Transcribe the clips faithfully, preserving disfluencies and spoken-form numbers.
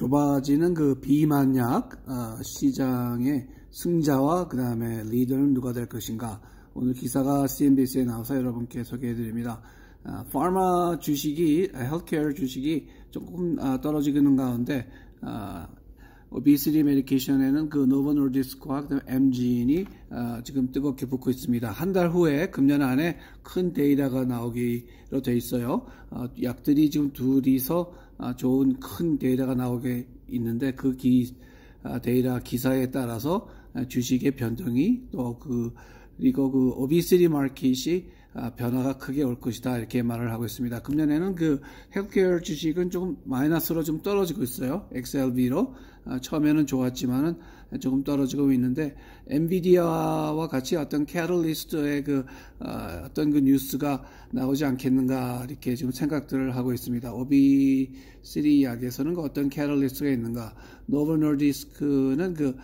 좁아지는 그 비만약 어, 시장의 승자와 그 다음에 리더는 누가 될 것인가. 오늘 기사가 씨엔비씨에 나와서 여러분께 소개해 드립니다. 어, 파마 주식이, 헬스케어 주식이 조금 어, 떨어지는 가운데 어, 오비시티 메디케이션에는 그 노보 노르디스크와 그다음에 엠진이 어, 지금 뜨겁게 붙고 있습니다. 한 달 후에 금년 안에 큰 데이터가 나오기로 돼 있어요. 어, 약들이 지금 둘이서 어, 좋은 큰 데이터가 나오게 있는데 그 기, 어, 데이터 기사에 따라서 어, 주식의 변동이 또 그 그리고 그 오비시티 마켓이 아, 변화가 크게 올 것이다 이렇게 말을 하고 있습니다. 금년에는 그 헬스케어 주식은 조금 마이너스로 좀 떨어지고 있어요. 엑스엘비로 아, 처음에는 좋았지만은 조금 떨어지고 있는데 엔비디아와 같이 어떤 캐럴리스트의 그 어, 어떤 그 뉴스가 나오지 않겠는가 이렇게 지금 생각들을 하고 있습니다. 오비시티 약에서는 그 어떤 캐럴리스트가 있는가? 노보 노르디스크는 그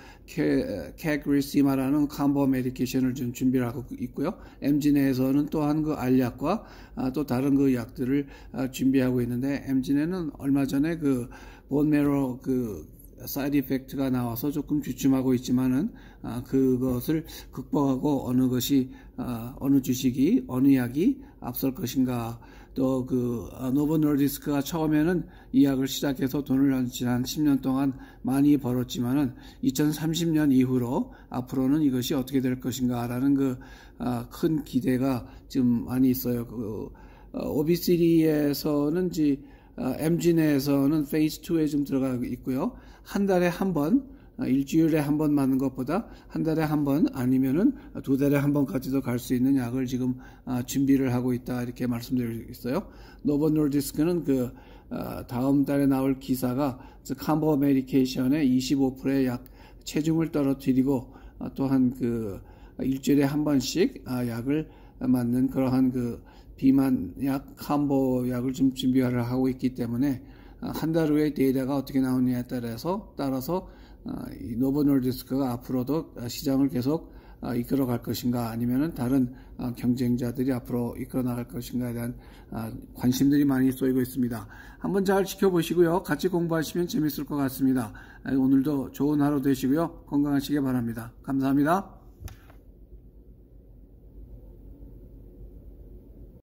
캐그리시마라는 컴보 메디케이션을 좀 준비를 하고 있고요. 엠진에서는 또한 그 알약과 아, 또 다른 그 약들을 아, 준비하고 있는데 엠진에는 얼마 전에 그 본메로 그 사이드 이펙트가 나와서 조금 주춤하고 있지만은 아, 그것을 극복하고 어느 것이 아, 어느 주식이 어느 약이 앞설 것인가. 또 그 노보 노르디스크가 처음에는 이 약을 시작해서 돈을 지난 십 년 동안 많이 벌었지만은 이천삼십 년 이후로 앞으로는 이것이 어떻게 될 것인가라는 그 큰 아, 기대가 지금 많이 있어요. 그 어, 오비시티에서는 지 어, 엠지 내에서는 페이즈 투에 좀 들어가고 있고요. 한 달에 한 번, 어, 일주일에 한 번 맞는 것보다 한 달에 한 번 아니면은 두 달에 한 번까지도 갈 수 있는 약을 지금 어, 준비를 하고 있다 이렇게 말씀드리고 있어요. 노보 노르디스크는 그 어, 다음 달에 나올 기사가 컴보 메디케이션의 이십오 퍼센트의 약 체중을 떨어뜨리고 어, 또한 그 일주일에 한 번씩 어, 약을 맞는 그러한 그 비만약, 컴보 약을 좀 준비를 하고 있기 때문에 한 달 후에 데이터가 어떻게 나오느냐에 따라서 따라서 이 노보 노르디스크가 앞으로도 시장을 계속 이끌어 갈 것인가 아니면은 다른 경쟁자들이 앞으로 이끌어 나갈 것인가에 대한 관심들이 많이 쏘이고 있습니다. 한번 잘 지켜보시고요. 같이 공부하시면 재밌을 것 같습니다. 오늘도 좋은 하루 되시고요. 건강하시기 바랍니다. 감사합니다.